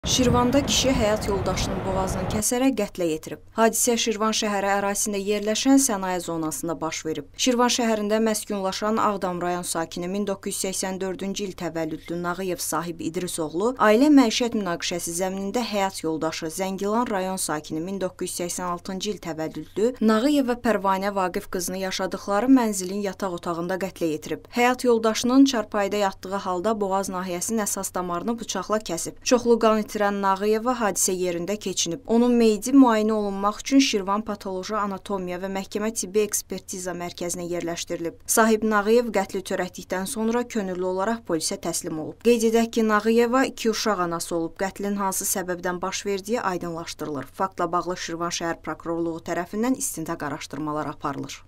Şirvanda kişi həyat yoldaşının boğazını kəsərək qətlə yetirib. Hadisə Şirvan şəhəri ərazisində yerləşən sənaye zonasında baş verib. Şirvan şəhərində məskunlaşan Ağdam rayon sakini 1984-cü il təvəllüdlü Nağıyev sahib İdris oğlu ailə məişət münaqişəsi zəminində həyat yoldaşı Zəngilan rayon sakini 1986-cı il təvəllüdlü Nağıyev və Pərvanə Vaqif qızını yaşadıkları mənzilin yataq otağında qətlə yetirib. Həyat yoldaşının çarpayıda yatdığı halda boğaz nahiyəsinin əsas damarını bıçaqla kəsib. Çoxlu qan itirən Nağıyeva hadisə yerində keçinib. Onun meyidi müayinə olunmaq üçün Şirvan Patoloji Anatomiya və Məhkəmə Tibbi Ekspertiza Mərkəzinə yerləşdirilib. Sahib Nağıyev qətli törətdikdən sonra könüllü olaraq polisə təslim olub. Qeyd edək ki, Nağıyeva 2 uşaq anası olub. Qətlin hansı səbəbdən baş verdiyi aydınlaşdırılır. Faktla bağlı Şirvan şəhər prokurorluğu tərəfindən istintaq araşdırmalar aparılır.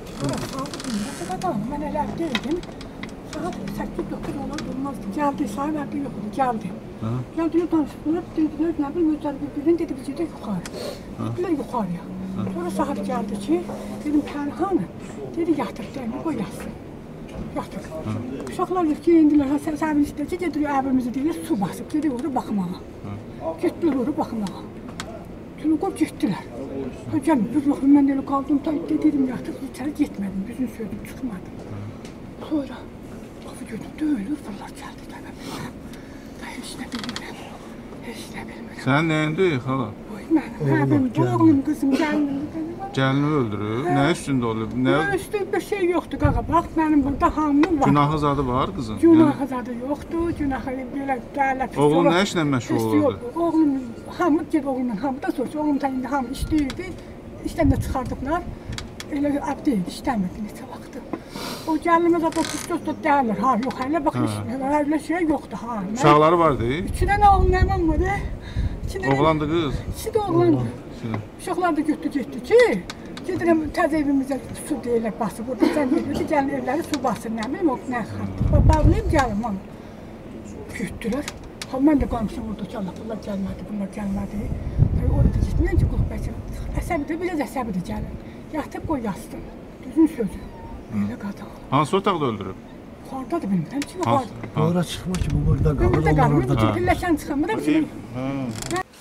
Mən elə deyildim. Saat 8-9 olur, durmazdı. Gəldi, sahib evdə yoxdu, gəldi. Gəldiyini danışdılar, dedilər, nə bilim, özləri bir-birdən dedi, biz gedək yuxarı. Dedilər yuxarıya. Sonra sahib gəldi ki, dedim, Pərhanı, dedi, yatır, deyil, qoy yatsın. Yatır. Uşaqlar geyindilər, sahibin istəyir ki, gedir, əvimizi deyir, su basıb, gedir, orada baxmağa. Getdilər orada baxmağa. Sonra qoy getdilər. Gəlmir, biz yoxum, mən elə qaldım, dedim, yatır, içəri getmədim, bizim sözüm çıxmadı. Sonra, qafı gördüm, döyülür, fırlar gəldi, təbəbirəm. Heç nə bilmirəm, heç nə bilmirəm. Sən nəyindir, xala? Mənim oğlum, qızım, gəlinim. Gəlini öldürür, nə üstündə olub? Nə üstündə bir şey yoxdur, qaqa, bax, mənim burada hamım var. Günahı zadı var, qızım? Günahı zadı yoxdur, günahı belə gəlib. Oğlun nə işlə məşğul olurdu? Oğlum, hamı, ged oğlumdan, hamı da soruşur, oğlum indi hamı işləyirdi, işdən də çıxardıblar, elə abdeydi, işləmirdi neçə vaxtı. O gəlinimiz adam püstosda dəlir, ha, yox, hələ bax, hələ şey yoxdur, ha. Uşaqları vardı? 2 dənə oğlum nəməm var, Oğlandı qız? 2 də oğlandı. Uşaqlar da getdi ki, gedirəm təzə evimizə su deyilək basıb, orada sən edirdi, gəlin evləri su basır, nə bilim, o nə xartdır. Bağlayayım, gəlim, onu. Getdilər. Mən də qalmışam orada ki, Allah, bunlar gəlmədi. Orada getməyən ki, qulub bəcəm. Əsəbidir, biraz əsəbidir gəlin. Yatıb qoy yasdım, düzün sözü. Elə qadın. Hansı otaqda öldürüb? Yuxarıdadır, bilmirəm ki, yuxarıda. Ora çıxma ki, bu burada qalır, onlar orada. Pilləşən çıxamıram.